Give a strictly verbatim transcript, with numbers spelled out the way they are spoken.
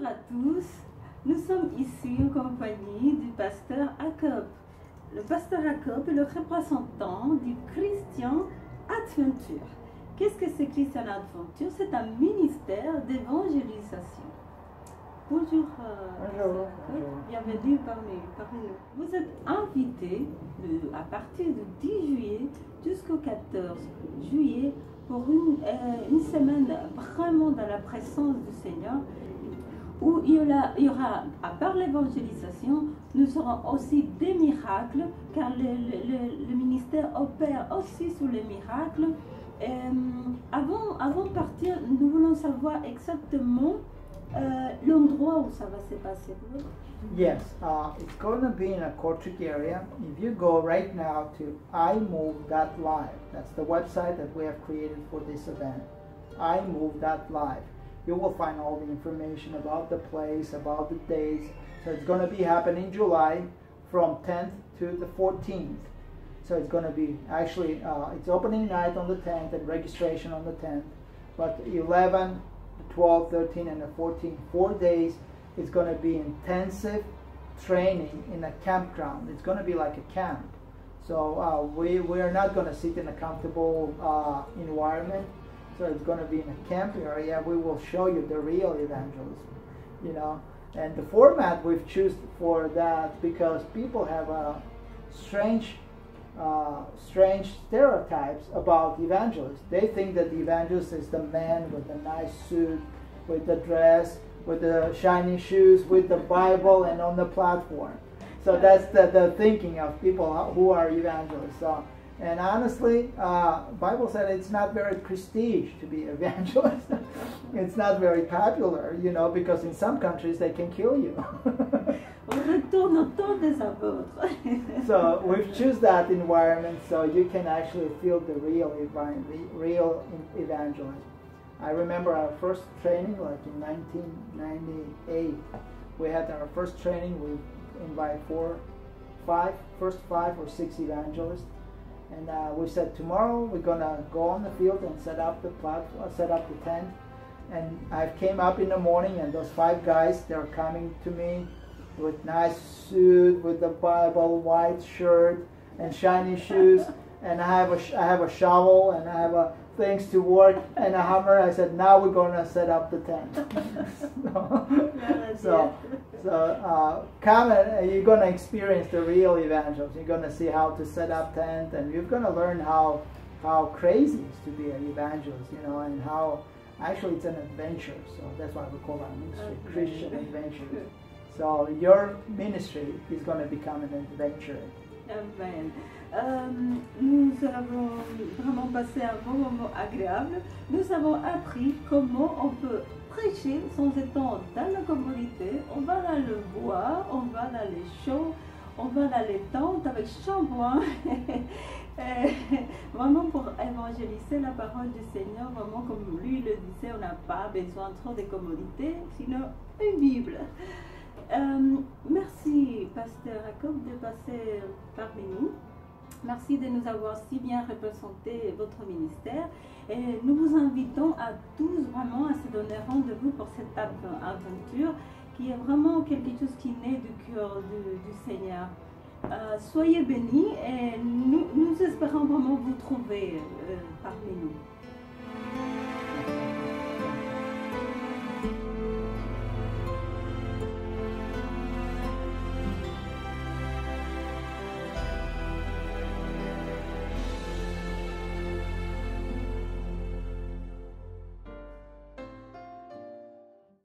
Bonjour à tous, nous sommes ici en compagnie du pasteur Jacob. Le pasteur Jacob est le représentant du Christian Adventure. Qu'est-ce que c'est Christian Adventure? C'est un ministère d'évangélisation. Bonjour, euh, Bonjour. Jacob. Bienvenue parmi, parmi nous. Vous êtes invité de, à partir du dix juillet jusqu'au quatorze juillet pour une, euh, une semaine vraiment dans la présence du Seigneur, où il y aura, il y aura à part l'évangélisation, nous aurons aussi des miracles, car le, le, le ministère opère aussi sur les miracles. Euh, avant, avant de partir, nous voulons savoir exactement euh, l'endroit où ça va se passer. Yes, uh, it's going to be in a Kortrijk area. If you go right now to i move dot live, that's the website that we have created for this event, i move dot live, you will find all the information about the place, about the dates. So it's going to be happening in July from tenth to the fourteenth. So it's going to be actually, uh, it's opening night on the tenth and registration on the tenth. But eleven, twelve, thirteen, and the fourteenth, four days, it's going to be intensive training in a campground. It's going to be like a camp. So uh, we, we are not going to sit in a comfortable uh, environment. So it's going to be in a camp area. We will show you the real evangelism, you know. And the format we've chosen for that because people have a strange, uh, strange stereotypes about evangelists. They think that the evangelist is the man with the nice suit, with the dress, with the shiny shoes, with the Bible, and on the platform. So that's the, the thinking of people who are evangelists. So, and honestly, uh, Bible said it's not very prestige to be an evangelist. It's not very popular, you know, because in some countries they can kill you. So we've choose that environment so you can actually feel the real, the real evangelism. I remember our first training, like in nineteen ninety-eight, we had our first training. We invited four, five, first five or six evangelists, and uh, we said tomorrow we're gonna go on the field and set up the platform, set up the tent. And I came up in the morning, and those five guys, they're coming to me with nice suit, with the Bible, white shirt, and shiny shoes. And I have a sh I have a shovel, and I have a things to work and a hammer. I said, now we're going to set up the tent. so, so, so uh, come and you're going to experience the real evangelism. You're going to see how to set up tent, and you're going to learn how how crazy it is to be an evangelist, you know, and how actually it's an adventure. So that's why we call our ministry okay. Christian Adventure. So your ministry is going to become an adventure. Amen. Euh, nous avons vraiment passé un bon moment agréable. Nous avons appris comment on peut prêcher sans être dans la commodité. On va dans le bois, on va dans les champs, on va dans les tentes avec shampoing. Vraiment pour évangéliser la parole du Seigneur, vraiment comme lui le disait, on n'a pas besoin trop de commodités, sinon une Bible. Euh, merci, pasteur Jacob, de passer parmi nous. Merci de nous avoir si bien représenté votre ministère. Et nous vous invitons à tous vraiment à se donner rendez-vous pour cette aventure qui est vraiment quelque chose qui naît du cœur du, du Seigneur. Euh, soyez bénis et nous, nous espérons vraiment vous trouver euh, parmi nous.